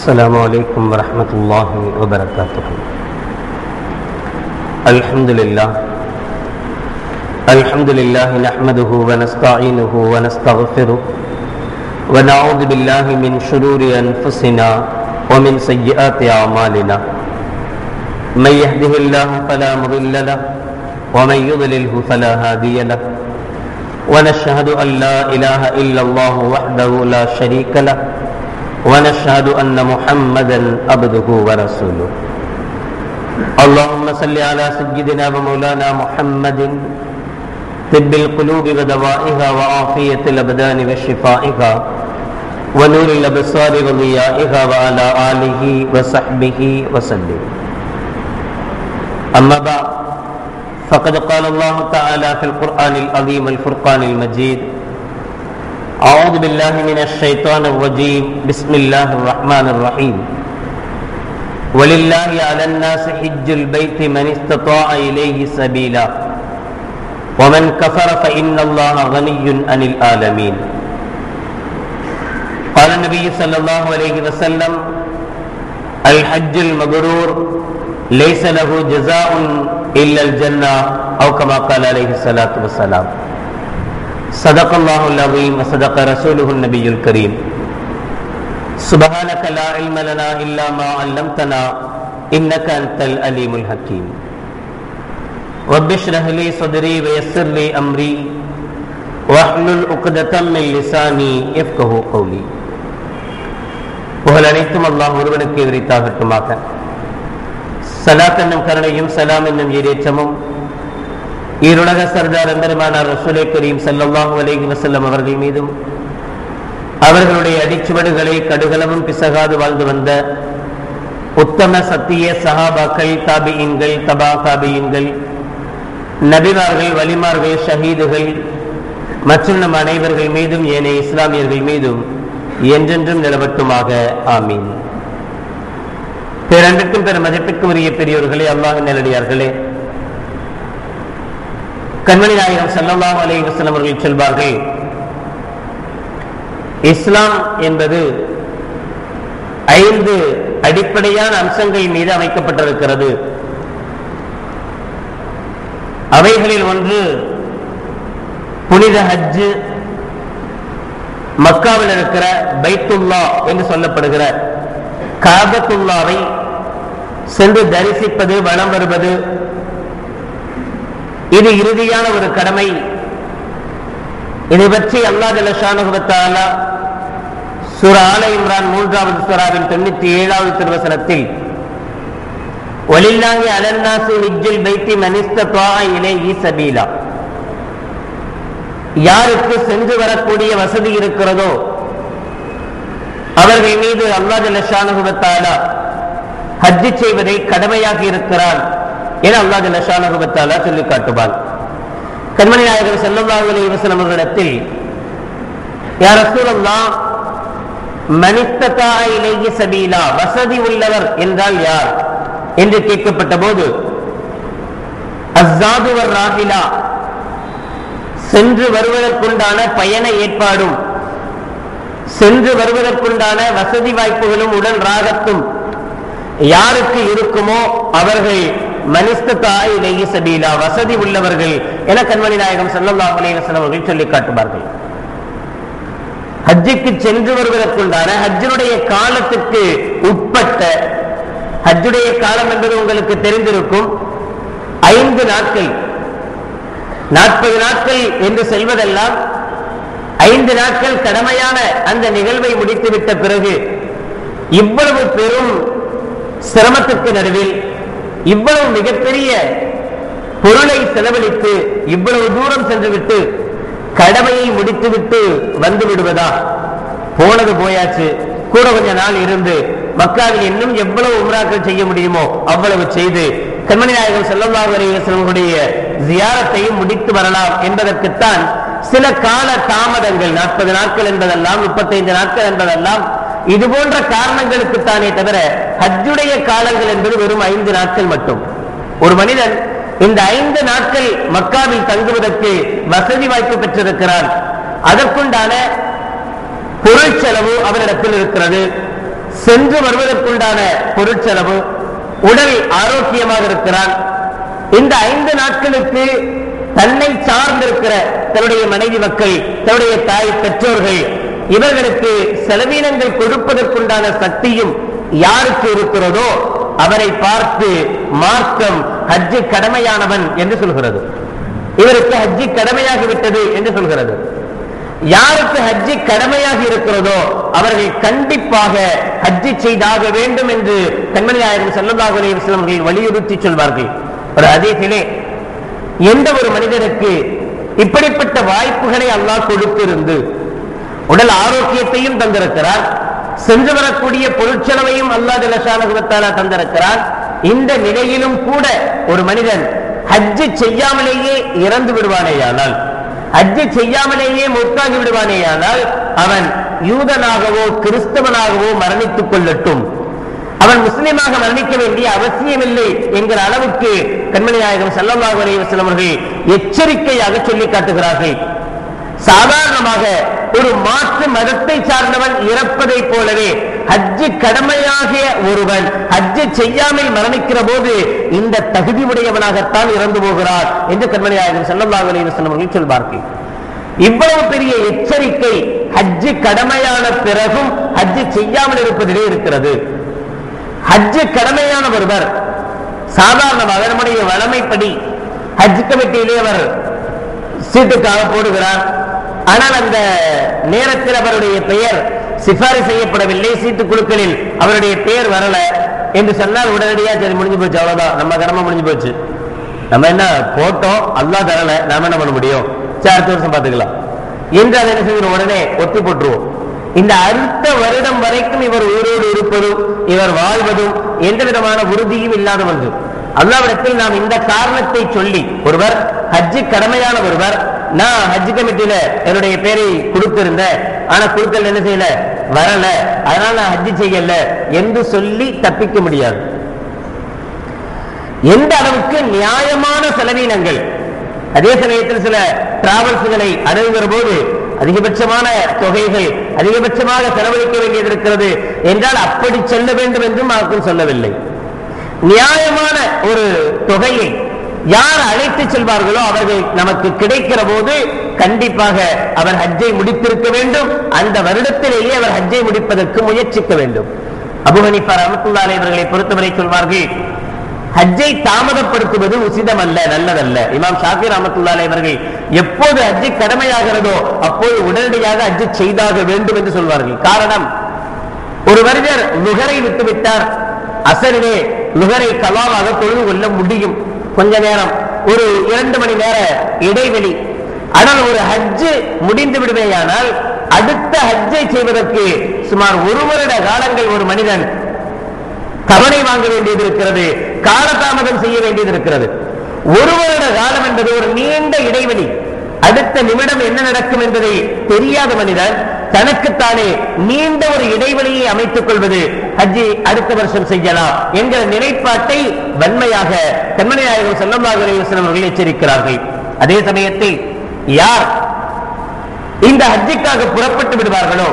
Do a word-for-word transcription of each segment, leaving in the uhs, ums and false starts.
السلام عليكم ورحمة الله وبركاته. الحمد لله الحمد لله نحمده ونستعينه ونستغفره ونعوذ بالله من شرور أنفسنا ومن سيئات أعمالنا. من يهده الله فلا مضل له ومن يضلله فلا هادي له. ونشهد أن لا إله إلا الله وحده لا شريك له ونشهد أن محمدا عبده ورسوله. اللهم صل على سيدنا ومولانا محمد طب القلوب ودوائها وعافية الأبدان وشفائها ونور الأبصار وضيائها وعلى آله وصحبه وسلم. أما بعد، فقد قال الله تعالى في القرآن العظيم الفرقان المجيد: أعوذ بالله من الشيطان الرجيم، بسم الله الرحمن الرحيم. ولله على الناس حج البيت من استطاع إليه سبيلا ومن كفر فإن الله غني عن العالمين. قال النبي صلى الله عليه وسلم: الحج المبرور ليس له جزاء إلا الجنة، أو كما قال عليه الصلاة والسلام. صدق الله العظيم وصدق رسوله النبي الكريم. سبحانك لا علم لنا إلا ما علمتنا إنك أنت العليم الحكيم. رب اشرح لي صدري ويسر لي أمري واحلل عقدة من لساني يفقهوا قولي. புகழ் அனைத்தும் அல்லாஹ் ஒருவனுக்கு உரித்தாகட்டுமாக. ஸலாத் என்னும் கருணையும் சலாம் என்னும் ஈரேற்றமும் ஈருலக சர்தார் எம்பெருமானார் ரசூலே கரீம் ஸல்லல்லாஹு அலைஹி வஸல்லம் அவர்கள் மீதும் அவர்களுடைய அடிச்சுவடுகளை கடுகளவும் பிசகாது வாழ்ந்து வந்த உத்தம சத்திய சஹாபாக்கள், தாபிஈன்கள், தபா தாபிஈன்கள், நபிமார்கள், வலிமார்கள், ஷஹீதுகள் மற்றும் நம் அனைவர்கள் மீதும் ஏனைய இஸ்லாமியர்கள் மீதும் என்றென்றும் நிலவட்டுமாக. ஆமீன். பேரன்பிற்கும் பெரும் மதிப்பிற்கும் உரிய பெரியோர்களே, அல்லாஹ்வின் நல்லடியார்களே, கண்மணி நாயகம் ஸல்லல்லாஹு அலைஹி வஸல்லம் அவர்கள் சொல்வார்கள், இஸ்லாம் என்பது ஐந்து அடிப்படையான அம்சங்கள் மீது அமைக்கப்பட்டிருக்கிறது. அவைகளில் ஒன்று புனித ஹஜ், மக்காவில் இருக்கிற பைத்துல்லா என்று சொல்லப்படுகிற காபத்துல்லாவை சென்று தரிசிப்பது, வலம் வருவது. இது இறுதியான ஒரு கடமை. இதை பற்றி அல்லாஹ் ஜல்ல ஷானஹு வ தஆலா சூரா ஆல இம்ரான் மூன்றாவது சூராவின் தொண்ணூத்தி ஏழாவது திருவசனத்தில், வலில்லாஹி அலன்னாஸி ஹிஜ்ஜுல் பைத்தி மன் இஸ்ததா இலைஹி சபீலா, யாருக்கு சென்று வரக்கூடிய வசதி இருக்கிறதோ அவர்கள் மீது அல்லாஹ் ஜல்ல ஷானஹு வ தஆலா ஹஜ் செய்வதை கடமையாகி இருக்கிறான் என அல்லாஹ் ஜல்ல ஷானஹு வ தஆலா சொல்லி காட்டுவான். கண்மணி நாயகம் ஸல்லல்லாஹு அலைஹி வஸல்லம் அவர்களிடத்தில், யா ரசூலல்லாஹ், மன் இஸ்ததா இலைஹி சபீலா, வசதி உள்ளவர் என்றால் யார் என்று கேட்கப்பட்ட போது, அஸ்ஸாது வர் ராஹிலா, சென்று வருவதற்குண்டான பயண ஏற்பாடும் சென்று வருவதற்குண்டான வசதி வாய்ப்புகளும் உடல் ராகத்தும் யாருக்கு இருக்குமோ அவர்கள் மன் இஸ்ததா இலைஹி சபீலா, வசதி உள்ளவர்கள் என கண்மணி நாயகம் ஸல்லல்லாஹு அலைஹி வஸல்லம் அவர்கள் சொல்லி காட்டுவார்கள். ஹஜ்ஜுக்கு சென்று வருவதற்குண்டான ஹஜ்ஜுடைய காலத்துக்கு உட்பட்ட, ஹஜ்ஜுடைய காலம் என்பது உங்களுக்கு தெரிந்திருக்கும், ஐந்து நாட்கள். நாற்பது நாட்கள் என்று செல்வதெல்லாம் ஐந்து நாட்கள் கடமையான அந்த நிகழ்வை முடித்துவிட்ட பிறகு இவ்வளவு பெரும் சிரமத்திற்கு நடுவில் இவ்வளவு மிகப்பெரிய பொருளை செலவழித்து இவ்வளவு தூரம் சென்றுவிட்டு கடமையை முடித்துவிட்டு வந்து விடுவதா? போனது போயாச்சு, கூட கொஞ்ச நாள் இருந்து மக்காவில் இன்னும் எவ்வளவு உம்ராக்கள் செய்ய முடியுமோ அவ்வளவு செய்து கண்மணி நாயகம் ஸல்லல்லாஹு அலைஹி வஸல்லம் உடைய ஜியாரத்தையும் முடித்து வரலாம் என்பதற்குத்தான் சில கால தாமதங்கள். நாற்பது நாட்கள் என்பதெல்லாம், முப்பத்தைந்து நாட்கள் என்பதெல்லாம் இது போன்ற காரணங்களுக்குத்தானே தவிர ஹஜ்ஜுடைய காலங்கள் என்பது வெறும் ஐந்து நாட்கள் மட்டும். ஒரு மனிதன் இந்த ஐந்து நாட்கள் மக்காவில் தங்குவதற்கு வசதி வாய்ப்பு பெற்றிருக்கிறான். அதற்குண்டான பொருள் செலவு அவரிடத்தில் இருக்கிறது. சென்று வருவதற்குண்டான பொருட்செலவு, உடல் ஆரோக்கியமாக இருக்கிறான். இந்த ஐந்து நாட்களுக்கு தன்னை சார்ந்திருக்கிற தன்னுடைய மனைவி மக்கள், தன்னுடைய தாய் பெற்றோர்கள், இவர்களுக்கு செலவீனங்கள் கொடுப்பதற்குண்டான சக்தியும் யாருக்கு இருக்கிறதோ அவரை பார்த்து மார்க்கம் ஹஜ்ஜு கடமையானவன் என்று சொல்கிறது. இவருக்கு ஹஜ்ஜி கடமையாகிவிட்டது என்று சொல்கிறது. யாருக்கு ஹஜ்ஜி கடமையாக இருக்கிறதோ அவர்கள் கண்டிப்பாக ஹஜ்ஜி செய்தாக வேண்டும் என்று கண்மணி நாயகம் ஸல்லல்லாஹு அலைஹி வஸல்லம் அவர்கள் வலியுறுத்தி சொல்வார்கள். ஒரு ஹதீஸிலே, எந்த ஒரு மனிதனுக்கு இப்படிப்பட்ட வாய்ப்புகளை அல்லாஹ் கொடுத்திருந்து உடல் ஆரோக்கியத்தையும் தந்திருக்கிறார், சென்று வரக்கூடிய பொருட்செலவையும் அல்லாஹ் ஜல்ல ஷானஹு வ தஆலா தந்திருக்கிறார், இந்த நிலையிலும் கூட ஒரு மனிதன் ஹஜ்ஜி செய்யாமலேயே இறந்து விடுவானேயானால், ஹஜ்ஜி செய்யாமலேயே மௌத்தாகி விடுவானேயானால் அவன் யூதனாகவோ கிறிஸ்தவனாகவோ மரணித்துக் கொள்ளட்டும், அவன் முஸ்லிமாக மரணிக்க வேண்டிய அவசியமில்லை என்கிற அளவுக்கு கண்மணி நாயகம் ஸல்லல்லாஹு அலைஹி வஸல்லம் அவர்கள் எச்சரிக்கையாக சொல்லி காட்டுகிறார்கள். சாதாரணமாக ஒரு மாற்று மதத்தை சார்ந்தவன் இறப்பதை போலவே ஹஜ்ஜு கடமையாகிய ஒருவன் ஹஜ்ஜு செய்யாமல் மரணிக்கிற போது இந்த தகுதி உடையவனாகத்தான் இறந்து போகிறார் என்று கண்மணி நாயகம் ஸல்லல்லாஹு அலைஹி வஸல்லம் அவர்கள் சொல்வார்கள். இவ்வளவு பெரிய எச்சரிக்கை ஹஜ்ஜு கடமையான பிறகும் ஹஜ்ஜு செய்யாமல் இருப்பதிலே இருக்கிறது. ஹஜ்ஜு கடமையான ஒருவர் சாதாரணமாக நம்முடைய வழமைப்படி ஹஜ் கமிட்டியிலே அவர் சீட்டுக்காக போடுகிறார். ஆனால் அந்த நேரத்தில் அவருடைய பெயர் சிபாரிசு செய்யப்படவில்லை, சீட்டு குழுக்களில் அவருடைய பெயர் வரல என்று சொன்னால் உடனடியாக சரி முடிஞ்சு போச்சு, அவ்வளவுதான், நம்ம கடமை முடிஞ்சு போச்சு, நம்ம என்ன போட்டோம், அல்லாஹ் தரல, நாம என்ன பண்ண முடியும், சரி அடுத்த வருஷம் பார்த்துக்கலாம் என்று அதை என்ன செய்யணும், உடனே ஒத்தி போட்டுருவோம். இந்த அடுத்த வருடம் வரைக்கும் இவர் உயிரோடு இருப்பதும் இவர் வாழ்வதும் எந்த விதமான உறுதியும் இல்லாத வந்து அல்லாஹ்விடத்தில் நாம் இந்த காரணத்தை சொல்லி, ஒருவர் ஹஜ்ஜு கடமையான ஒருவர், நான் ஹஜ் கமிட்டியில என்னுடைய பேரை கொடுத்திருந்தேன், ஆனா கொடுக்கல, என்ன செய்யல, வரல, அதனால நான் ஹஜ்ஜு செய்யல என்று சொல்லி தப்பிக்க முடியாது. எந்த அளவுக்கு நியாயமான செலவீனங்கள், அதே சமயத்தில் சில டிராவல்ஸ்களை அணுகுகிற போது அதிகபட்சமான தொகைகள் அதிகபட்சமாக செலவழிக்க வேண்டியது இருக்கிறது என்றால் அப்படி செல்ல வேண்டும் என்றும் அவர்கள் சொல்லவில்லை. நியாயமான ஒரு தொகையை யார் அழைத்து செல்வார்களோ அவர்கள் நமக்கு கிடைக்கிற போது கண்டிப்பாக அவர் ஹஜ்ஜை முடித்திருக்க வேண்டும், அந்த வருடத்திலேயே அவர் ஹஜ்ஜை முடிப்பதற்கு முயற்சிக்க வேண்டும். அபூ ஹனீஃபா ரஹ்மத்துல்லாஹி அலைஹி அவர்களை பொறுத்தவரை சொல்வார்கள், ஹஜ்ஜை தாமதப்படுத்துவது உசிதம் அல்ல, நல்லதல்ல. இமாம் ஷாஃபி ரஹ்மத்துல்லாஹி அலைஹி அவர்கள் எப்போது ஹஜ்ஜை கடமையாகிறதோ அப்போது உடனடியாக ஹஜ்ஜை செய்தாக வேண்டும் என்று சொல்வார்கள். காரணம், ஒரு மனிதர் லுஹரை விட்டுவிட்டார், அசரிலே லுஹரை கலாவாக தொழுது கொள்ள முடியும், கொஞ்ச நேரம், ஒரு இரண்டு மணி நேர இடைவெளி. ஆனால் ஒரு ஹஜ்ஜு முடிந்து விடுவேயானால் அடுத்த ஹஜ்ஜை செய்வதற்கு சுமார் ஒரு வருட காலங்கள் ஒரு மனிதன் தவணை வாங்க வேண்டியது இருக்கிறது, காலதாமதம் செய்ய வேண்டியது இருக்கிறது. ஒரு வருட காலம் என்பது ஒரு நீண்ட இடைவெளி. அடுத்த நிமிடம் என்ன நடக்கும் என்பதை தெரியாத மனிதன் தனக்குத்தானே நீண்ட ஒரு இடைவெளியை அமைத்துக் கொள்வது ஹஜ்ஜி அடுத்த வருஷம் செய்யலாம் என்கிற நிலைப்பாட்டை வன்மையாக கண்மணி நாயகம் ஸல்லல்லாஹு அலைஹி வஸல்லம் அவர்கள் எச்சரிக்கிறார்கள். அதே சமயத்தில் யார் இந்த ஹஜ்ஜிக்காக புறப்பட்டு விடுவார்களோ,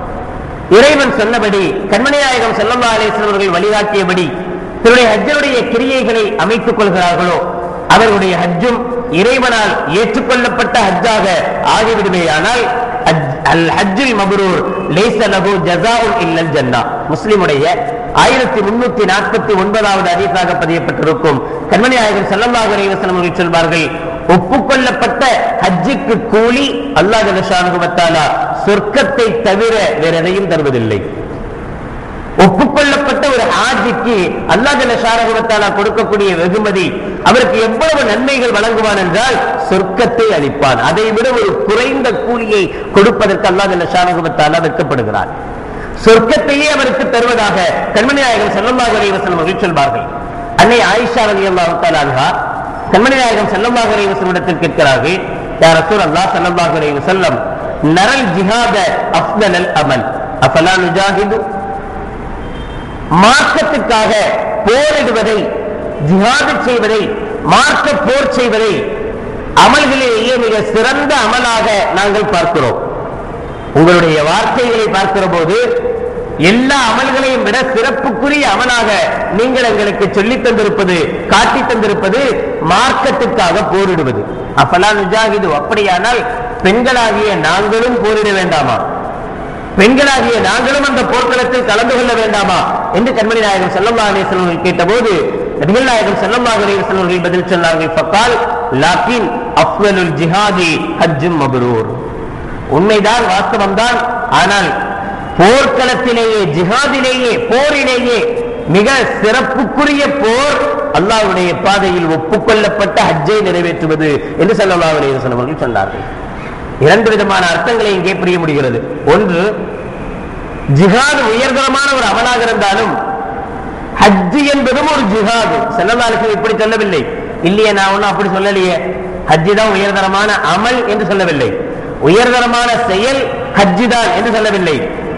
இறைவன் சொன்னபடி கண்மணி நாயகம் ஸல்லல்லாஹு அலைஹி வஸல்லம் அவர்கள் வழிகாட்டியபடி தன்னுடைய ஹஜ்ஜுடைய கிரியைகளை அமைத்துக் கொள்கிறார்களோ அவர்களுடைய ஹஜ்ஜும் இறைவனால் ஏற்றுக்கொள்ளப்பட்ட ஹஜ்ஜாக ஆகிவிடுமேயானால் அல் ஹஜ்ஜுல் மப்ரூர் லைஸ லஹு ஜஸாஉன் இல்லல் ஜன்னah முஸ்லிமுடைய ஆயிரத்தி முன்னூத்தி நாற்பத்தி ஒன்பதாவது ஹதீஸாக பதியப்பட்டிருக்கும். கண்மணி நாயகம் ஸல்லல்லாஹு அலைஹி வஸல்லம் அவர்கள் சொல்வார்கள், ஒப்புக்கொள்ளப்பட்ட ஹஜ்ஜுக்கு கூலி அல்லாஹ் ஜல்ல ஷானஹு வ தஆலா சொர்க்கத்தை தவிர வேற எதையும் தருவதில்லை. ஒப்புக்கொள்ளப்பட்ட ஒரு ஹாஜிக்கு அல்லாஹ் ஜல்ல ஷானஹு வ தஆலா கொடுக்கக்கூடிய வெகுமதி, அவருக்கு எவ்வளவு நன்மைகள் வழங்குவான் என்றால் சொர்க்கத்தை அளிப்பான். அதை விட ஒரு குறைந்த கூலியை கொடுப்பதற்கு அல்லாஹ் ஜல்ல ஷானஹு வ தஆலா வெட்கப்படுகிறார். சொர்க்கத்தையே அவருக்கு தருவதாக கண்மணி நாயகம் ஸல்லல்லாஹு அலைஹி வஸல்லம் அவர்கள் சொல்வார்கள். அன்னை ஆயிஷா ரலியல்லாஹு தஆலா அன்ஹா கண்மணி நாயகம் ஸல்லல்லாஹு அலைஹி வஸல்லம் இடத்தில் கேட்கிறார்கள், யா ரசூலல்லாஹ் ஸல்லல்லாஹு அலைஹி வஸல்லம், நரல் ஜிஹாத அஃதலல் அமல் அஃபலா நுஜாஹிது, மார்க்கத்துக்காக போரிடுவதை, ஜிஹாது செய்வதை, மார்க்க போர் செய்வதை அமல்களிலேயே மிக சிறந்த அமலாக நாங்கள் பார்க்கிறோம். உங்களுடைய வார்த்தைகளை பார்க்கிற போது எல்லா அமல்களையும் விட சிறப்புக்குரிய அமலாக நீங்கள் எங்களுக்கு சொல்லி தந்திருப்பது, காட்டி தந்திருப்பது மார்க்கத்துக்காக போரிடுவது. அப்பெல்லாம் நிஜாகிது. அப்படியானால் பெண்களாகிய நாங்களும் போரிட வேண்டாமா? பெண்களாகிய நாங்களும் அந்த போர்க்களத்தில் கலந்து கொள்ள வேண்டாமா என்று கண்மணி நாயகம் ஸல்லல்லாஹு அலைஹி வஸல்லம் கேட்டபோது நபிகள் நாயகம் ஸல்லல்லாஹு அலைஹி வஸல்லம் பதில் சொன்னார்கள், ஃபகால் லாக்கின் அஃவலுல் ஜிஹாதி ஹஜ்ஜும் மப்ரூர். உண்மைதான், வாஸ்தவம்தான். ஆனால் போர்க்களத்திலேயே, ஜிஹாதிலேயே, போரிலேயே மிக சிறப்புக்குரிய போர் அல்லாஹ்வுடைய பாதையில் ஒப்புக்கொள்ளப்பட்ட ஹஜ்ஜை நிறைவேற்றுவது என்று ஸல்லல்லாஹு அலைஹி வஸல்லம் அவர்கள் சொன்னார்கள். இரண்டு விதமான அர்த்தங்களை இங்கே புரிய முடிகிறது. ஒன்று, ஜிஹாத் உயர்தரமான ஒரு அமலாக இருந்தாலும் ஹஜ் என்பதும் ஒரு ஜிஹாது. ஸல்லல்லாஹு அலைஹி வஸல்லம் இப்படி சொல்லவில்லை. இல்லையே, நான் ஒன்னும் அப்படி சொல்லலையே. ஹஜ் தான் உயர்தரமான அமல் என்று சொல்லவில்லை. உயர்தரமான செயல் ஹஜ் தான் என்று சொல்லவில்லை.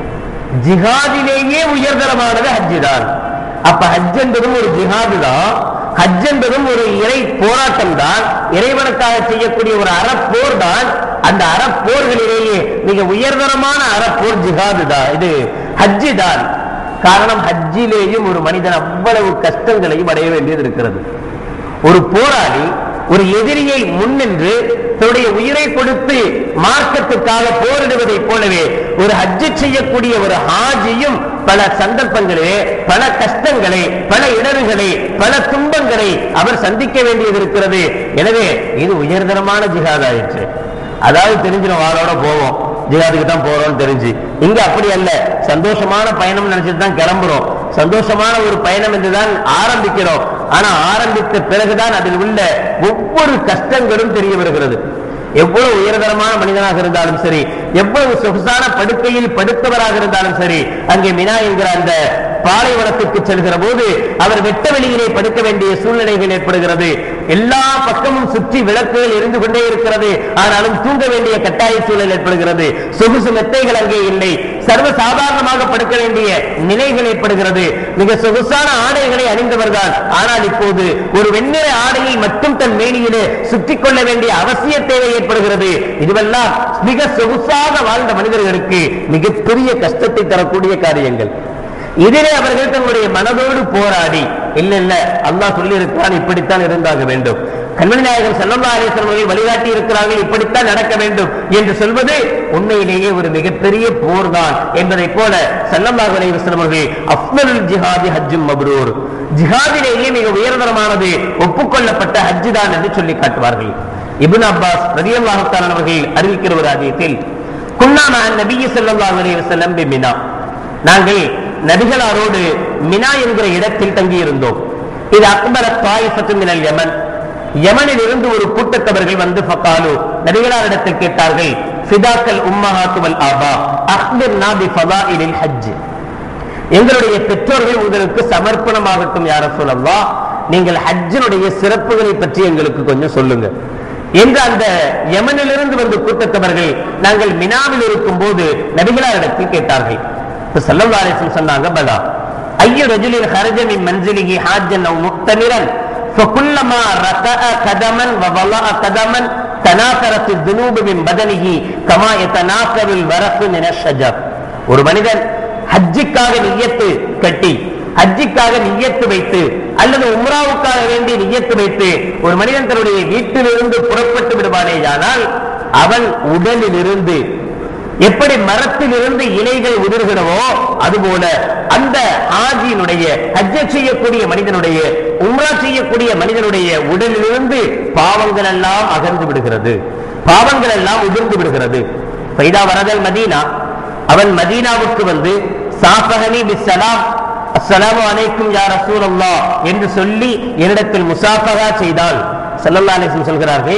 ஜிஹாதிலேயே உயர்தரமானது ஹஜ் தான். அப்ப ஹஜ் என்பதும் ஒரு ஜிஹாது தான். ஹஜ் என்பதும் ஒரு இறை போராட்டம் தான். இறைவனுக்காக செய்யக்கூடிய ஒரு அறப்போர் தான். அந்த அறப்போர்களிலேயே மிக உயர்தரமான அறப்போர் ஜிஹாது தான், இது ஹஜ் தான். காரணம், ஹஜ்ஜிலேயும் ஒரு மனிதன் அவ்வளவு கஷ்டங்களையும் அடைய வேண்டியது இருக்கிறது. ஒரு போராளி ஒரு எதிரியை முன்னின்று தன்னுடைய உயிரை கொடுத்து மார்க்கத்துக்காக போரிடுவதை போலவே ஒரு ஹஜ் செய்யக்கூடிய ஒரு ஹாஜியும் பல சந்தர்ப்பங்களே, பல கஷ்டங்களை, பல இடர்களை, பல துன்பங்களை அவர் சந்திக்க வேண்டியது இருக்கிறது. எனவே இது உயர்தரமான ஜிஹாத் ஆயிற்று. அதாவது தெரிஞ்சிடும், வாளோட போவோம், ஜிஹாதுக்கு தான் போறோம்னு தெரிஞ்சு. இங்க அப்படி அல்ல. சந்தோஷமான பயணம் நினைச்சிட்டு தான் கிளம்புறோம், சந்தோஷமான ஒரு பயணம் என்றுதான் ஆரம்பிக்கிறோம். ஆனா ஆரம்பித்த பிறகுதான் அதில் உள்ள ஒவ்வொரு கஷ்டங்களும் தெரிய வருகிறது. எவ்வளவு உயர்தரமான மனிதனாக இருந்தாலும் சரி, எவ்வளவு சொகுசான படுக்கையில் படுத்தவராக இருந்தாலும் சரி, அங்கே மினா என்கிற அந்த பாலைவனத்துக்கு செல்கிற போது அவர் வெட்ட வெளியிலே படுக்க வேண்டிய சூழ்நிலைகள் ஏற்படுகிறது. எல்லா பக்கமும் சுற்றி விளக்குகள் எரிந்து கொண்டே இருக்கிறது. ஆனாலும் தூங்க வேண்டிய கட்டாய சூழல் ஏற்படுகிறது. சொகுசு மெத்தைகள் அங்கே இல்லை. சர்வ சாதாரணமாக படுக்க வேண்டிய நிலைகள் ஏற்படுகிறது. மிக சொகுசான ஆடைகளை அணிந்தவர்கள், ஆனால் இப்போது ஒரு வெண்ணிற ஆடையை மட்டும் தன் மேனியிலே சுற்றிக் கொள்ள வேண்டிய அவசிய தேவை ஏற்படுகிறது. இதுவெல்லாம் மிக சொகுசாக வாழ்ந்த மனிதர்களுக்கு மிகப்பெரிய கஷ்டத்தை தரக்கூடிய காரியங்கள். இதிலே அவர்கள் தங்களுடைய மனதோடு போராடி, இல்ல இல்ல அல்லாஹ் சொல்லி இருக்கிறான், இப்படித்தான் இருந்தாக வேண்டும், கண்மணி நாயகம் ஸல்லல்லாஹு அலைஹி வஸல்லம் வழிகாட்டி இருக்கிறார்கள், இப்படித்தான் நடக்க வேண்டும் என்று சொல்வது உண்மையிலேயே ஒரு மிகப்பெரிய போர் தான் என்பதை போல ஸல்லல்லாஹு அலைஹி வஸல்லம் அவர்கள் அஃவலுல் ஜிஹாதி ஹஜ்ஜும் மப்ரூர், ஜிஹாதிலேயே மிக உயர்தரமானது ஒப்புக்கொள்ளப்பட்ட ஹஜ் தான் என்று சொல்லி காட்டுவார்கள். இப்னு அப்பாஸ் ரலியல்லாஹு தஆலா அவர்கள் அறிவிக்கிற ஒரு ஹதீஸில், குன்னா மஅ நபி ஸல்லல்லாஹு அலைஹி வஸல்லம் பிமினா, நாங்கள் நபிகளாரோடு மினா என்கிற இடத்தில் தங்கி இருந்தோம். இது அக்பர தாயிஃபத்து மினல் யமன், யமனில் இருந்து ஒரு கூட்டத்தவர்கள் வந்து ஃபகாலு, நபிகளாரிடத்தில் கேட்டார்கள், ஃபிதாக்கல் உம்மஹாத்து வல் ஆபா அக்பிர்னா பிஃபதாயிலில் ஹஜ், எங்களுடைய பெற்றோர்கள் உங்களுக்கு சமர்ப்பணமாகட்டும் யா ரசூலல்லாஹ், நீங்கள் ஹஜ்ஜினுடைய சிறப்புகளை பற்றி எங்களுக்கு கொஞ்சம் சொல்லுங்க என்று அந்த யமனிலிருந்து வந்து கூட்டத்தவர்கள் நாங்கள் மினாவில் இருக்கும் போது நபிகளாரிடத்தில் கேட்டார்கள். ஸல்லல்லாஹு அலைஹி வஸல்லம் சொன்னாங்க, பலா ஐய ரஜுலின் ஹரஜ மின் மன்சிலிஹி ஹாஜ்ஜன் அவ் முக்தமிரன் ஃபகுல்லமா ரகஅ கதமன் வ வலஅ கதமன் தனாசரத் الذنوب من بدنه كما يتناثر الورق من الشجر. ஒரு மனிதன் ஹஜ்ஜுக்காக நிய்யத்து கட்டி, ஹஜ்ஜுக்காக நிய்யத்து வைத்து அல்லது உம்ராவுக்காக வேண்டி நிய்யத்து வைத்து ஒரு மனிதன் தன்னுடைய வீட்டிலிருந்து புறப்பட்டு விடுவானேயானால் அவன் உடலில் இருந்து எப்படி மரத்தில் இருந்து இலைகள் உதிர்கிறவோ அதுபோல அந்த ஹாஜியினுடைய ஹஜ் செய்யக்கூடிய மனிதனுடைய, உம்ரா செய்யக்கூடிய மனிதனுடைய உடலிலிருந்து பாவங்கள் எல்லாம் அகன்று விடுகிறது, பாவங்கள் எல்லாம் உதிர்ந்து விடுகிறது. ஃபைதா வரதல் மதீனா, அவன் மதீனாவுக்கு வந்து சாஃபஹனி பிஸ்ஸலாம், அஸ்ஸலாமு அலைக்கும் யா ரசூலல்லாஹ் என்று சொல்லி என்னிடத்தில் முசாஃபஹா செய்தால், ஸல்லல்லாஹு அலைஹி வஸல்லம் சொல்கிறார்கள்,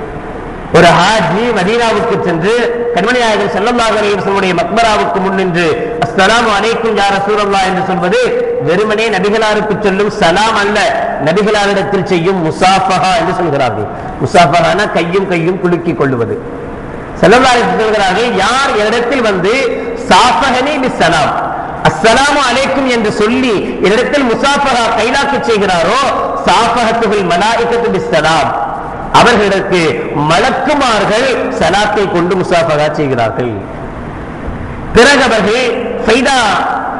ஒரு ஹாஜி மதீனாவுக்கு சென்று கண்மணி நாயகம் ஸல்லல்லாஹு அலைஹி வஸல்லம் மக்பராவுக்கு முன்னின்று அஸ்ஸலாமு அலைக்கும் யா ரசூலல்லாஹ் என்று சொல்வது வெறுமனே நபிகளாருக்கு சொல்லும் சலாம் அல்ல, நபிகளாரிடத்தில் செய்யும் முசாஃபஹா என்று சொல்கிறார்கள். முசாஃபஹானா கையும் கையும் குலுக்கிக் கொள்வது. ஸல்லல்லாஹு அலைஹி வஸல்லம் சொல்கிறார்கள், யார் என்னிடத்தில் வந்து சாஃபஹனி பிஸ்ஸலாம், அஸ்ஸலாமு அலைக்கும் என்று சொல்லி என்னிடத்தில் முசாஃபஹா கைலாக்கு செய்கிறாரோ, சாஃபஹத்துல் மலாயிகத்து பிஸ்ஸலாம், அவர்களுக்கு மலக்குமார்கள் சலாத்தை கொண்டு முசாஃபஹா செய்கிறார்கள். பிறகு அவர்கள் ஃபைதா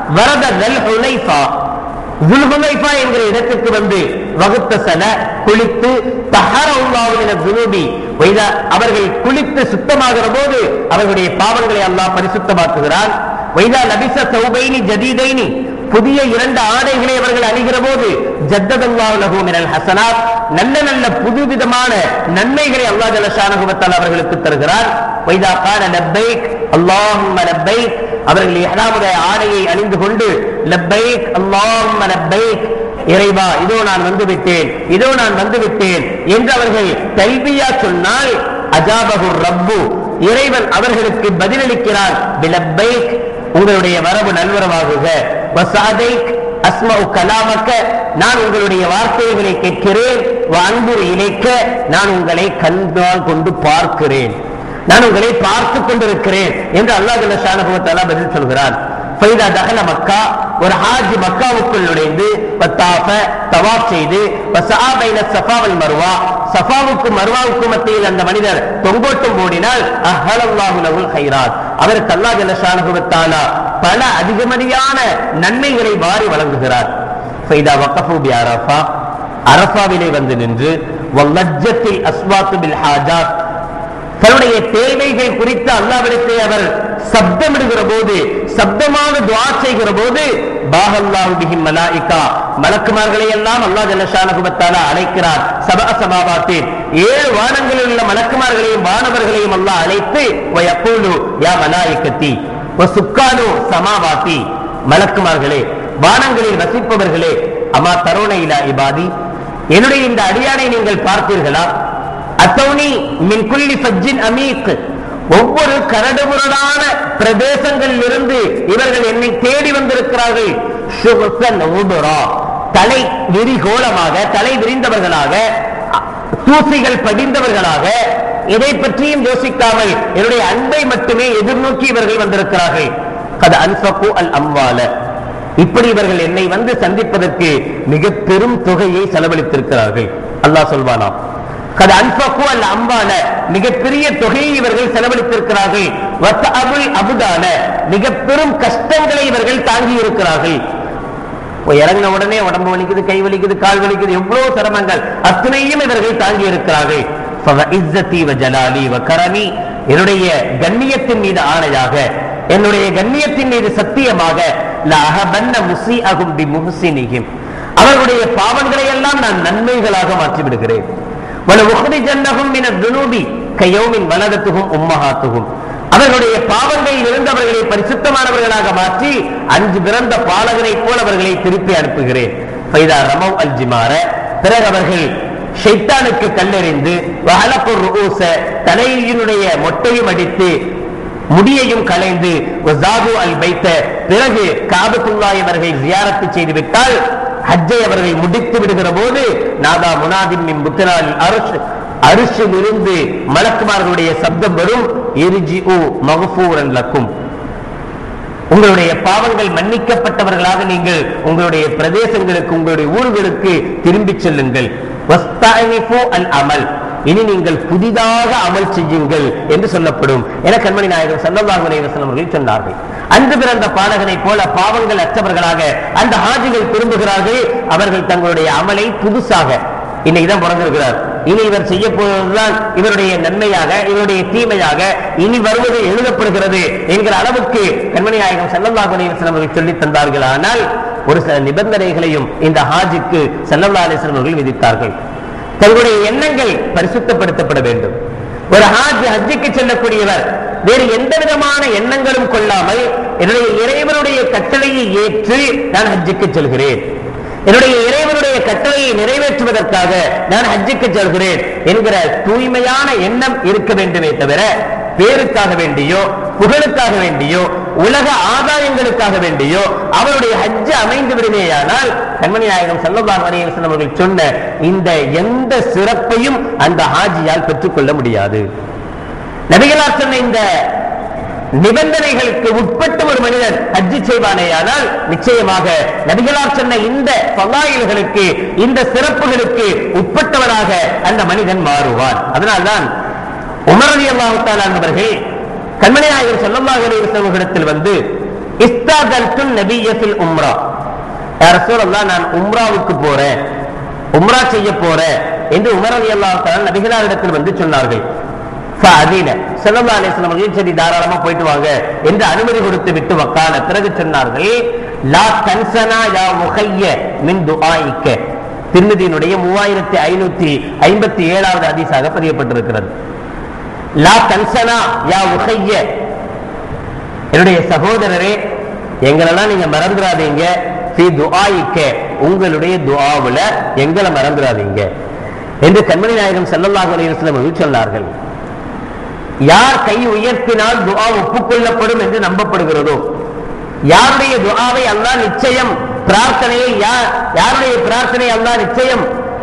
வரத தல் ஹுலைஃபா, துல்ஹுலைஃபா என்கிற இடத்துக்கு வந்து வகுத்த சல குளித்து தஹரல்லாஹு மின துனூபி, அவர்கள் குளித்து சுத்தமாகிற போது அவர்களுடைய பாவங்களை அல்லாஹ் பரிசுத்தமாக்குகிறான். வைதா லபிஸ ஸௌபைனி ஜதீதைனி, புதிய இரண்டு ஆடைகளை அவர்கள் அணிகிற போது ஜத்ததல்லாஹு லஹு மினல் ஹஸனாத், நல்ல நல்ல புதுவிதமான நன்மைகளை அல்லாஹ் ஜல்ல ஷானஹு வ தஆலா அவர்களுக்கு தருகிறார். வைதா கான லப்பைக் அல்லாஹும்ம லப்பைக், அவர்கள் இஹ்ராமுடைய ஆடையை அணிந்து கொண்டு லப்பைக் அல்லாஹும்ம லப்பைக், இறைவா இதோ நான் வந்து விட்டேன், இதோ நான் வந்து விட்டேன் என்று அவர்கள் தல்பியா சொன்னால் அஜாபஹு ரப்பு, இறைவன் அவர்களுக்கு பதிலளிக்கிறான் பிலப்பைக், உங்களுடைய வரவு நல்வரவாகுக, வஸாதைக் அஸ்மஉ கலாமக்க, நான் உங்களுடைய வார்த்தைகளை கேட்கிறேன், வஅன்துரு இலைக்க, நான் உங்களை கண்ணால் கொண்டு பார்க்கிறேன், நான் உங்களை பார்த்து கொண்டிருக்கிறேன் என்று அல்லாஹ் ஜல்ல ஷானஹு வ தஆலா பதில் சொல்கிறான். ஃபைதா தஹல மக்கா, ஒரு ஹாஜி மக்காவுக்குள் நுழைந்து வத்தாஃப தவாஃப் செய்து வஸஆ பைன ஸஃபா வல் மர்வா, ஸஃபாவுக்கும் மர்வாவுக்கும் மத்தியில் அந்த மனிதர் தொங்கோட்டம் ஓடினால் அஹ்லல்லாஹு லஹுல் கைராத், அவருக்கு அல்லாஹ் ஜல்ல ஷானஹு வ தஆலா பல அதிகமதியான நன்மைகளை வாரி வழங்குகிறார். ஃபைதா வகஃபு பி அரஃபா, அரஃபாவிலே வந்து நின்று வல்லஜ்ஜத்தில் அஸ்வாத்து பில் ஹாஜாத், தன்னுடைய தேவைகள் குறித்து அல்லாஹ்விடத்தை அவர் சப்தமிடுகிற போது, சப்தமாக துஆ செய்கிற போது பாஹல்லாஹு பிஹிம் மலாயிகா, மலக்குமார்களை எல்லாம் அல்லாஹ் ஜல்ல ஷானஹு வ தஆலா அழைக்கிறார். சபஅ ஸமாவாத்தி, ஏழு வானங்களில் உள்ள மலக்குமார்களையும் வானவர்களையும் அல்லாஹ் அழைத்து வயக்கூலு யா மலாயிகத்தி வசுக்கானு ஸமாவாத்தி, மலக்குமார்களே வானங்களில் வசிப்பவர்களே, அமா தரோன இலா இபாதி, என்னுடைய இந்த அடியானை நீங்கள் பார்த்தீர்களா? அத்தௌனி மின் குல்லி ஃபஜ்ஜின் அமீக், ஒவ்வொரு கரடுமுரடான பிரதேசங்களில் இருந்து இவர்கள் என்னை தேடி வந்திருக்கிறார்கள். ஷுஹ்ஸன் உதுரா, தலை விரிகோளமாக, தலை விரிந்தவர்களாக, தூசிகள் படிந்தவர்களாக, இதை பற்றியும் யோசிக்காமல் என்னுடைய அன்பை மட்டுமே எதிர்நோக்கி இவர்கள் வந்திருக்கிறார்கள். கத அன்ஃபகு அல் அம்வால, இப்படி இவர்கள் என்னை வந்து சந்திப்பதற்கு மிக பெரும் தொகையை செலவழித்திருக்கிறார்கள். அல்லாஹ் சொல்வானாம், கத அன்ஃபகு அல் அம்வால, மிகப்பெரிய தொகையை இவர்கள் செலவழித்திருக்கிறார்கள். வத்தஅபுல் அபுதான, மிக பெரும் கஷ்டங்களை இவர்கள் தாங்கி இருக்கிறார்கள். இறங்கின உடனே உடம்பு வலிக்குது, கை வலிக்குது, கால் வலிக்குது, எவ்வளவு சிரமங்கள், அத்தனையும் இவர்கள் தாங்கி இருக்கிறார்கள். என்னுடைய கண்ணியத்தின் மீது ஆணையாக, என்னுடைய கண்ணியத்தின் மீது சத்தியமாக, அவர்களுடைய பாவங்களை எல்லாம் நான் நன்மைகளாக மாற்றிவிடுகிறேன். அவர்களுடைய பாவங்களில் இருந்தவர்களை பரிசுத்தமானவர்களாக மாற்றி அஞ்சு பிறந்த பாலகரை போல் அவர்களை திருப்பி அனுப்புகிறேன். பிறகு அவர்கள் ஷைத்தானுக்கு கல்லெறிந்து தலையினுடைய மொட்டையும் அடித்து முடியையும் களைந்து பிறகு காபத்துல்லாஹ் அவர்கள் ஜியாரத்து செய்து விட்டால் ஹஜ்ஜை அவர்கள் முடித்து விடுகிற போது நாதா முனாதின் மின் புத்தனால் அர்ஷ், அரிசில் இருந்து மலக்குமார்களுடைய சப்தம் வரும், இர்ஜிஉ மக்ஃபூரன் லக்கும், உங்களுடைய பாவங்கள் மன்னிக்கப்பட்டவர்களாக நீங்கள் உங்களுடைய பிரதேசங்களுக்கு, உங்களுடைய ஊர்களுக்கு திரும்பி செல்லுங்கள். வஸ்தஅனிஃபு அல் அமல், இனி நீங்கள் புதிதாக அமல் செய்யுங்கள் என்று சொல்லப்படும் என கண்மணி நாயகம் ஸல்லல்லாஹு அலைஹி வஸல்லம் அவர்கள் சொன்னார்கள். அன்று பிறந்த பாலகனை போல பாவங்கள் அற்றவர்களாக அந்த ஹாஜிகள் திரும்புகிறார்கள். அவர்கள் தங்களுடைய அமலை புதுசாக இன்னைக்குதான் பிறந்திருக்கிறார், இனி இவர் செய்ய போவதுதான் இவருடைய நன்மையாக, இவருடைய தீமையாக இனி வருவது எழுதப்படுகிறது என்கிற அளவுக்கு கண்மணி நாயகம் ஸல்லல்லாஹு அலைஹி வஸல்லம் அவர்கள் சொல்லி தந்தார்கள். ஆனால் ஒரு சில நிபந்தனைகளையும் இந்த ஹாஜிக்கு ஸல்லல்லாஹு அலைஹி வஸல்லம் அவர்கள் விதித்தார்கள். தங்களுடைய எண்ணங்கள் பரிசுத்தப்படுத்தப்பட வேண்டும். ஒரு ஹாஜ் ஹஜ்ஜுக்கு செல்லக்கூடியவர் வேறு எந்த விதமான எண்ணங்களும் கொள்ளாமல் என்னுடைய இறைவனுடைய கட்டளையை ஏற்று நான் ஹஜ்ஜுக்கு செல்கிறேன், என்னுடைய இறைவனுடைய கட்டளையை நிறைவேற்றுவதற்காக நான் ஹஜ்ஜுக்கு செல்கிறேன் என்கிற தூய்மையான எண்ணம் இருக்க வேண்டுமே தவிர பேருக்காக வேண்டியோ, புகழுக்காக வேண்டியோ, உலக ஆதாயங்களுக்காக வேண்டியோ அவருடைய ஹஜ்ஜ் அமைந்து விடுமேயானால் கண்மணி நாயகம் ஸல்லல்லாஹு அலைஹி வஸல்லம் அவர்கள் சொன்ன இந்த எந்த சிறப்பையும் அந்த ஹாஜியால் பெற்றுக்கொள்ள முடியாது. நபிகளார் சொன்ன இந்த நிபந்தனைகளுக்கு உட்பட்டு ஒரு மனிதன் ஹஜ்ஜி செய்வானேயானால் நிச்சயமாக நபிகளார் சொன்ன இந்த ஃபலாயில்களுக்கு, இந்த சிறப்புகளுக்கு உட்பட்டவராக அந்த மனிதன் மாறுவான். அதனால்தான் உமர் ரலியல்லாஹு தஆலா அவர்கள் கண்மணி நாயகம் ஸல்லல்லாஹு அலைஹி வஸல்லம் இடத்தில் வந்து இஸ்தாதல்து நபிய ஃபில் உம்ரா, யா ரசூலல்லாஹ் நான் உம்ராவுக்கு போறேன், உம்ரா செய்ய போறேன் என்று உமர் ரலியல்லாஹு தஆலா நபிகளாரிடத்தில் வந்து சொன்னார்கள். ஃபஅதீன ஸல்லல்லாஹு அலைஹி வஸல்லம் அவர்கள் சரி தாராளமா போயிட்டு வாங்க என்று அனுமதி கொடுத்து விட்டு வக்கால பிறகு சொன்னார்கள், லா தன்சனா யா முஹய்ய மின் துஆயிக்க. திர்மிதியினுடைய மூவாயிரத்தி ஐநூத்தி ஐம்பத்தி ஏழாவது ஹதீஸாக பதியப்பட்டிருக்கிறது. லா தன்சனா யா முஹய்ய, என்னுடைய சகோதரரே எங்களெல்லாம் நீங்க மறந்துடாதீங்க, ஃபீ துஆயிக்க, உங்களுடைய துஆவுல எங்களை மறந்துடாதீங்க என்று கண்மணி நாயகம் ஸல்லல்லாஹு அலைஹி வஸல்லம் அவர்கள் சொன்னார்கள். யார் கை உயர்த்தினால் துஆ ஒப்புக்கொள்ளப்படும் என்று நம்பப்படுகிறதோ, யாருடைய துஆவை அல்லாஹ் நிச்சயம் பிரார்த்தனையை யாருடைய பிரார்த்தனை அல்லாஹ் நிச்சயம்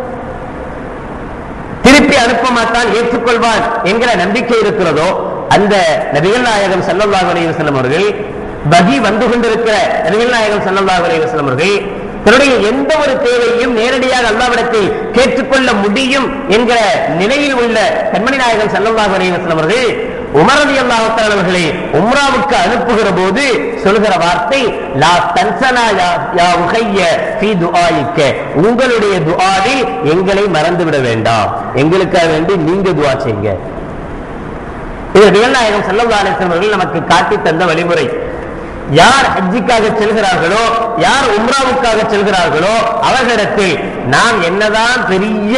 திருப்பி அனுப்ப மாட்டான், ஏற்றுக்கொள்வான் என்கிற நம்பிக்கை இருக்கிறதோ அந்த நபிகள் நாயகம் ஸல்லல்லாஹு அலைஹி வஸல்லம் அவர்கள் பகி வந்து கொண்டிருக்கிற நபிகள் நாயகம் ஸல்லல்லாஹு அலைஹி வஸல்லம் அவர்கள் தன்னுடைய எந்த ஒரு தேவையும் நேரடியாக அல்லாஹ்விடத்தில் கேட்டுக்கொள்ள முடியும் என்கிற நிலையில் உள்ள கண்மணி நாயகம் ஸல்லல்லாஹு அலைஹி வஸல்லம் அவர்கள் உமர் ரலியல்லாஹு தஆலா அவர்களை உம்ராவுக்கு அனுப்புகிற போது சொல்கிற வார்த்தை லா தன்சனா யா உஹய்ய ஃபீ துஆயிக்க, உங்களுடைய துஆவில் எங்களை மறந்து விட வேண்டாம், எங்களுக்காக வேண்டி நீங்க துஆ செய்யுங்க. இது நபிகள் நாயகம் ஸல்லல்லாஹு அலைஹி வஸல்லம் அவர்கள் நமக்கு காட்டி தந்த வழிமுறை. யார் ஹஜ்ஜிக்காக செல்கிறார்களோ, யார் உம்ராவுக்காக செல்கிறார்களோ அவர்களிடத்தில் நாம் என்னதான் பெரிய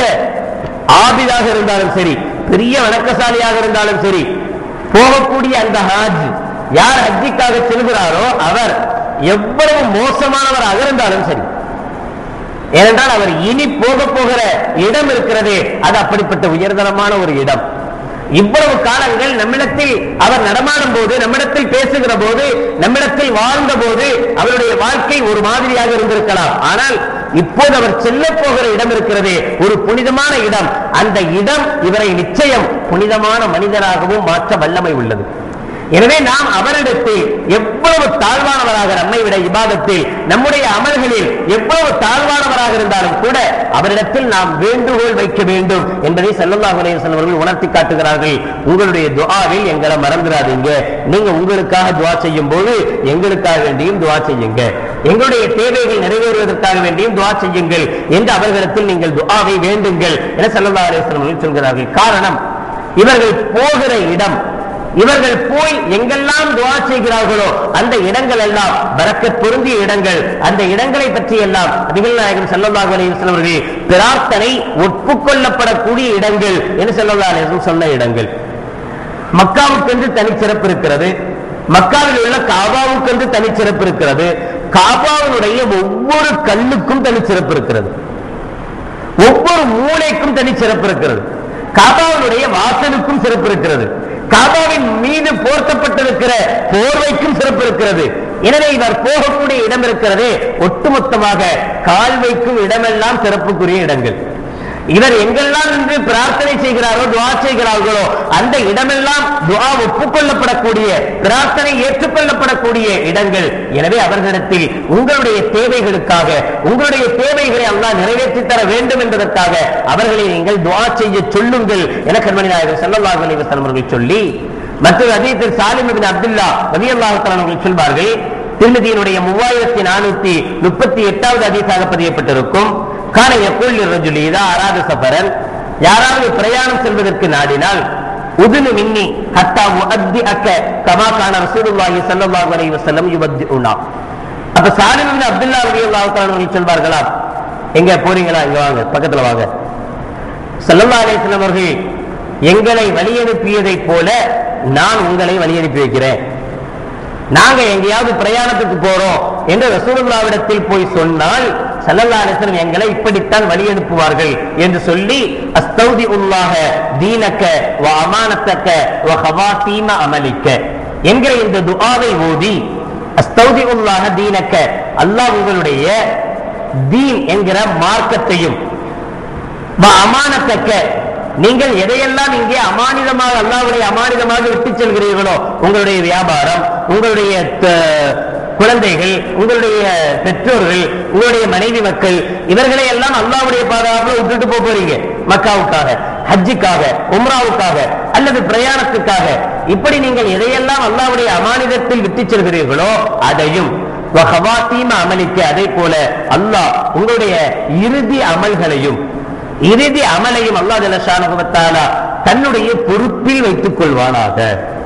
ஆபிதாக இருந்தாலும் சரி, பெரிய வணக்கசாலியாக இருந்தாலும் சரி, போகக்கூடிய அந்த ஹாஜ் யார் ஹஜ்ஜிக்காக செல்கிறாரோ அவர் எவ்வளவு மோசமானவராக இருந்தாலும் சரி, ஏனென்றால் அவர் இனி போக போகிற இடம் இருக்கிறதே அது அப்படிப்பட்ட உயர்தரமான ஒரு இடம். இவ்வளவு காலங்கள் நம்மிடத்தில் அவர் நடமாடும் போது, நம்மிடத்தில் பேசுகிற போது, நம்மிடத்தில் வாழ்ந்த போது அவருடைய வாழ்க்கை ஒரு மாதிரியாக இருந்திருக்கலாம். ஆனால் இப்போது அவர் செல்ல போகிற இடம் இருக்கிறதே ஒரு புனிதமான இடம், அந்த இடம் இவரை நிச்சயம் புனிதமான மனிதராகவும் மாற்ற வல்லமை உள்ளது. எனவே நாம் அவரிடத்தில் எவ்வளவு தாழ்வானவராக, நம்மை விட இபாதத்தில் நம்முடைய அமல்களில் எவ்வளவு தாழ்வானவராக இருந்தாலும் கூட அவரிடத்தில் நாம் வேண்டுகோள் வைக்க வேண்டும் என்பதை ஸல்லல்லாஹு அலைஹி வஸல்லம் அவர்கள் உணர்த்தி காட்டுகிறார்கள். உங்களுடைய துஆவில் எங்களை மறந்துடாதீங்க, நீங்க உங்களுக்காக துஆ செய்யும் போது எங்களுக்காக வேண்டியும் துஆ செய்யுங்க, எங்களுடைய தேவைகள் நிறைவேறுவதற்காக வேண்டியும் துஆ செய்யுங்கள் என்று அவர்களிடத்தில் நீங்கள் துஆவை வேண்டுங்கள் என ஸல்லல்லாஹு அலைஹி வஸல்லம் அவர்கள் சொல்கிறார்கள். காரணம், இவர்கள் போகிற இடம், இவர்கள் போய் எங்கெல்லாம் துஆ செய்கிறார்களோ அந்த இடங்கள் எல்லாம் பரக்கத் பொருந்திய இடங்கள், அந்த இடங்களை பற்றி எல்லாம் நபிகள் நாயகம் ஸல்லல்லாஹு அலைஹி வஸல்லம் அவர்கள் பிரார்த்தனை ஒப்புக்கொள்ளப்படக்கூடிய இடங்கள் என்று ஸல்லல்லாஹு அலைஹி வஸல்லம் சொன்ன இடங்கள். மக்காவுக்கென்று தனிச்சிறப்பு இருக்கிறது, மக்காவில் உள்ள காபாவுக்கென்று தனிச்சிறப்பு இருக்கிறது, காபாவினுடைய ஒவ்வொரு கல்லுக்கும் தனிச்சிறப்பு இருக்கிறது, ஒவ்வொரு மூளைக்கும் தனிச்சிறப்பு இருக்கிறது, காபாவினுடைய வாசலுக்கும் சிறப்பு இருக்கிறது, காபாவின் மீது போர்த்தப்பட்டிருக்கிற போர்வைக்கும் சிறப்பு இருக்கிறது. எனவே இவர் போகக்கூடிய இடம் இருக்கிறது ஒட்டுமொத்தமாக கால் வைக்கும் இடமெல்லாம் சிறப்புக்குரிய இடங்கள். இவர் எங்கெல்லாம் நின்று பிரார்த்தனை செய்கிறாரோ, துஆ செய்கிறார்களோ அந்த இடமெல்லாம் துஆ ஒப்புக்கொள்ளப்படக்கூடிய, பிரார்த்தனை ஏற்றுக்கொள்ளப்படக்கூடிய இடங்கள். எனவே அவர்களிடத்தில் உங்களுடைய தேவைகளுக்காக, உங்களுடைய தேவைகளை அல்லாஹ் நிறைவேற்றி தர வேண்டும் என்பதற்காக அவர்களை நீங்கள் துஆ செய்ய சொல்லுங்கள் என கண்மணி நாயகம் ஸல்லல்லாஹு அலைஹி வஸல்லம் அவர்கள் சொல்லி, மற்றொரு ஹதீஸில் சாலிம் இப்னு அப்துல்லா ரலியல்லாஹு தஆலா அவர்கள் சொல்வார்கள், திர்மிதியினுடைய மூவாயிரத்தி நானூத்தி முப்பத்தி எட்டாவது ஹதீஸாக பதியப்பட்டிருக்கும், கான யகூல் லிர்ரஜுலி இதா அராத சஃபரன், யாராவது பிரயாணம் செல்வதற்கு நாடினால் உதுனு மின்னி ஹத்தா உஅத்திஅக கமா கான ரசூலுல்லாஹி ஸல்லல்லாஹு அலைஹி வஸல்லம் யுபத்திஉனா. அப்ப சாலிம் இப்னு அப்துல்லா ரலியல்லாஹு தஆலா அவர்கள் சொல்வார்களா, எங்க போறீங்களா, இங்க வாங்க, பக்கத்துல வாங்க. ஸல்லல்லாஹு அலைஹி வஸல்லம் அவர்கள் எங்களை வழி அனுப்பியதை போல நான் உங்களை வழி அனுப்பி வைக்கிறேன். நாங்க எங்கேயாவது பிரயாணத்துக்கு போறோம் என்று ரசூலுல்லாஹ்விடத்தில் போய் சொன்னால் ஸல்லல்லாஹு அலைஹி வஸல்லம் எங்களை இப்படித்தான் வழி அனுப்புவார்கள் என்று சொல்லி, அஸ்தௌதிஉல்லாஹ தீனக வ அமானத்தக வ ஹவாதீம அமலிக என்கிற இந்த துஆவை ஓதி, அஸ்தௌதிஉல்லாஹ தீனக, அல்லாஹ் உங்களுடைய தீன் என்கிற மார்க்கத்தையும், வ அமானத்தக, நீங்கள் எதையெல்லாம் இங்கே அமானிதமாக அல்லாஹ்வுடைய அமானிதமாக விட்டு செல்கிறீர்களோ, உங்களுடைய வியாபாரம், உங்களுடைய குழந்தைகள், உங்களுடைய பெற்றோர்கள், உங்களுடைய மனைவி மக்கள், இவர்களை எல்லாம் அல்லாஹ்வுடைய பாதுகாப்புல விட்டுட்டு போறீங்க. மக்காவுக்காக, ஹஜ்ஜுக்காக, உம்ராவுக்காக அல்லது பிரயாணத்துக்காக இப்படி நீங்கள் எதையெல்லாம் அல்லாஹ்வுடைய அமானிதத்தில் விட்டுச் செல்கிறீர்களோ அதையும் அமலிக்க, அதே போல அல்லாஹ் உங்களுடைய இறுதி அமல்களையும் இறுதி அமலையும் அல்லாஹ் ஜல்ல ஷானஹு வ தஆலா தன்னுடைய பொறுப்பில் வைத்துக் கொள்வானாக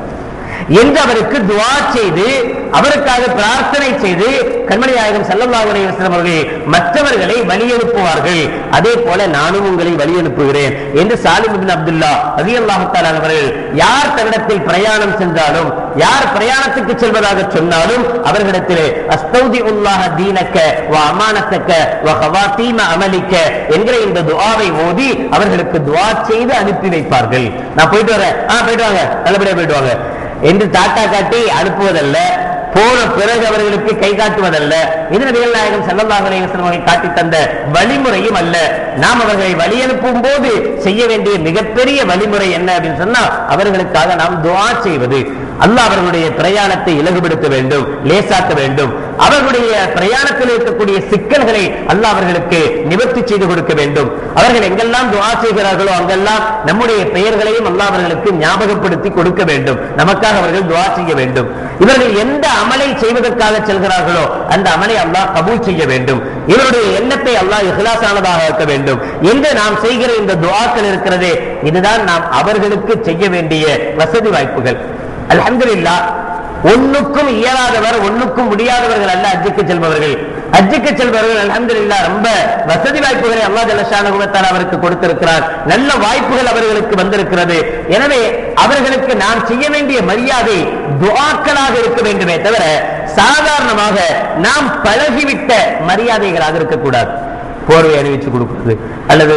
என்று அவருக்கு துஆ செய்து அவருக்காக பிரார்த்தனை செய்து கண்மணி நாயகம் ஸல்லல்லாஹு அலைஹி வஸல்லம் அவர்கள் மற்றவர்களை வழி அனுப்புவார்கள். அதே போல நானும் உங்களை வழி அனுப்புகிறேன் என்று சாலிம் இப்னு அப்துல்லா ரலியல்லாஹு தஆலா அவர்கள் யார் தன்னிடத்தில் பிரயாணம் சென்றாலும் யார் பிரயாணத்துக்கு செல்வதாக சொன்னாலும் அவர்களிடத்திலே அஸ்தௌதிஉல்லாஹ தீனக வ அமானத்தக வ ஹவாதீம அமலிக என்கிற இந்த துஆவை ஓதி அவர்களுக்கு துஆ செய்து அனுப்பி வைப்பார்கள். நான் போயிட்டு வரேன், ஆ போயிட்டு வாங்க, நல்லபடியா போயிட்டு வாங்க என்று டாட்டா காட்டி அனுப்புவதல்ல, போன பிறகு அவர்களுக்கு கை காட்டுவதல்ல. இது நபிகள் நாயகம் ஸல்லல்லாஹு அலைஹி வஸல்லம் அவர்கள் காட்டி தந்த வழிமுறையும் அல்ல. நாம் அவர்களை வழி அனுப்பும் போது செய்ய வேண்டிய மிகப்பெரிய வழிமுறை என்ன அப்படின்னு சொன்னா அவர்களுக்காக நாம் துஆ செய்வது. அல்லாஹ் அவர்களுடைய பிரயாணத்தை இலகுபடுத்த வேண்டும், லேசாக்க வேண்டும். அவர்களுடைய பிரயாணத்தில் இருக்கக்கூடிய சிக்கல்களை அல்லாஹ் அவர்களுக்கு நிவர்த்தி செய்து கொடுக்க வேண்டும். அவர்கள் எங்கெல்லாம் துஆ செய்கிறார்களோ அங்கெல்லாம் நம்முடைய பெயர்களையும் அல்லாஹ் அவர்களுக்கு ஞாபகப்படுத்தி கொடுக்க வேண்டும். நமக்காக அவர்கள் துஆ செய்ய வேண்டும். இவர்கள் எந்த அமலை செய்வதற்காக செல்கிறார்களோ அந்த அமலை அல்லாஹ் கபூல் செய்ய வேண்டும். இவருடைய எண்ணத்தை அல்லாஹ் இஹ்லாஸானதாக ஆக்க வேண்டும் என்று நாம் செய்கிற இந்த துஆக்கள் இருக்கிறதே, இதுதான் நாம் அவர்களுக்கு செய்ய வேண்டிய வசதி வாய்ப்புகள். அல்ஹம்துலில்லாஹ், ஒண்ணுக்கும் இயலாதவர் ஒண்ணுக்கும் முடியாதவர்கள் அல்ல ஹஜ்ஜுக்கு செல்பவர்கள். ஹஜ்ஜுக்கு செல்பவர்கள் அல்ஹம்துலில்லாஹ் ரொம்ப வசதி வாய்ப்புகளை அல்லாஹ் ஜல்ல ஷானஹு வ தஆலா அவருக்கு கொடுத்திருக்கிறார். நல்ல வாய்ப்புகள் அவர்களுக்கு வந்திருக்கிறது. எனவே அவர்களுக்கு நாம் செய்ய வேண்டிய மரியாதை துஆக்களாக இருக்க வேண்டுமே தவிர சாதாரணமாக நாம் பழகிவிட்ட மரியாதைகளாக இருக்கக்கூடாது. போர்வை அணிவிச்சு கொடுக்கிறது அல்லது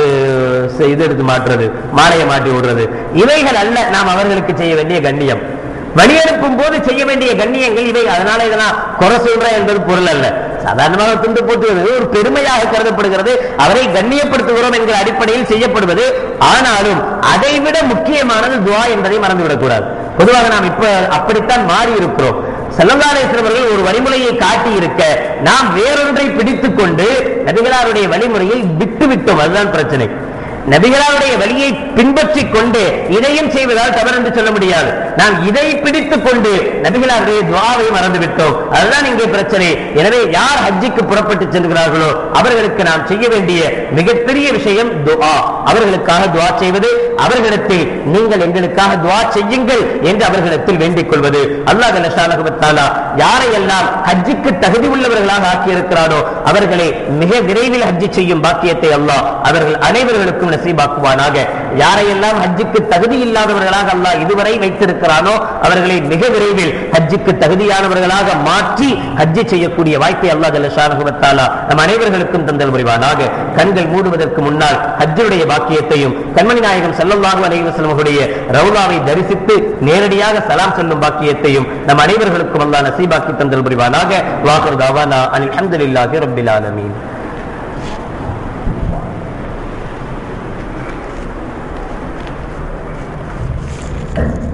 இது எடுத்து மாற்றுறது, மாலையை மாட்டி விடுறது, இவைகள் அல்ல நாம் அவர்களுக்கு செய்ய வேண்டிய கண்ணியம். வழி அனுப்பும் போது செய்ய வேண்டிய கண்ணியங்கள் இவை. அதனால இதெல்லாம் குறை சொல்றேன் என்பது பொருள் அல்ல. சாதாரணமாக துண்டு போட்டுவது ஒரு பெருமையாக கருதப்படுகிறது. அவரை கண்ணியப்படுத்துகிறோம் என்கிற அடிப்படையில் செய்யப்படுவது. ஆனாலும் அதைவிட முக்கியமானது துஆ என்பதை மறந்துவிடக் கூடாது. பொதுவாக நாம் இப்ப அப்படித்தான் மாறி இருக்கிறோம். ஸல்லல்லாஹு அலைஹி வஸல்லம் அவர்கள் ஒரு வழிமுறையை காட்டி இருக்க நாம் வேறொன்றை பிடித்துக் கொண்டு நபிகளாருடைய வழிமுறையை விட்டு விட்டோம். அதுதான் பிரச்சனை. நபிகளாருடைய வழியை பின்பற்றி கொண்டு இதையும் செய்வதால் தவறு என்று சொல்ல முடியாது. நாம் இதை பிடித்துக் கொண்டு நபிகளாருடைய துஆவை மறந்து விட்டோம். அதுதான் இங்கே பிரச்சனை. எனவே யார் ஹஜ்ஜுக்கு புறப்பட்டு செல்கிறார்களோ அவர்களுக்கு நாம் செய்ய வேண்டிய மிகப்பெரிய விஷயம் துஆ. அவர்களுக்காக துஆ செய்வது, அவர்களிடத்தில் நீங்கள் எங்களுக்காக துஆ செய்யுங்கள் என்று அவர்களிடத்தில் வேண்டிக் கொள்வது. அல்லாஹ் ஜல்ல ஷானஹு வ தஆலா யாரையெல்லாம் ஹஜ்ஜுக்கு தகுதி உள்ளவர்களாக ஆக்கியிருக்கிறானோ அவர்களை மிக விரைவில் ஹஜ்ஜு செய்யும் பாக்கியத்தை அல்லாஹ் அவர்கள் அனைவர்களுக்கும் நசீபாக்குவானாக. யாரையெல்லாம் ஹஜ்ஜுக்கு தகுதி இல்லாதவர்களாக அல்லாஹ் இதுவரை வைத்திருக்கிறானோ அவர்களை மிக விரைவில் ஹஜ்ஜுக்கு தகுதியானவர்களாக மாற்றி ஹஜ்ஜு செய்யக்கூடிய வாய்ப்பை அல்லாஹ் ஜல்ல ஷானஹு வ தஆலா நம் அனைவர்களுக்கும் தந்தல் புரிவானாக. கண்கள் மூடுவதற்கு முன்னால் ஹஜ்ஜுடைய பாக்கியத்தையும் கண்மணி நாயகம் ஸல்லல்லாஹு அலைஹி வஸல்லம் அவருடைய ரவுலாவை தரிசித்து நேரடியாக சலாம் சொல்லும் பாக்கியத்தையும் நம் அனைவர்களுக்கும் அல்லாஹ் நசீபாக்கி தந்தல் புரிவானாக. வாஹிரு தஅவானா அனில் ஹம்துலில்லாஹி ரப்பில் ஆலமீன். Thank you.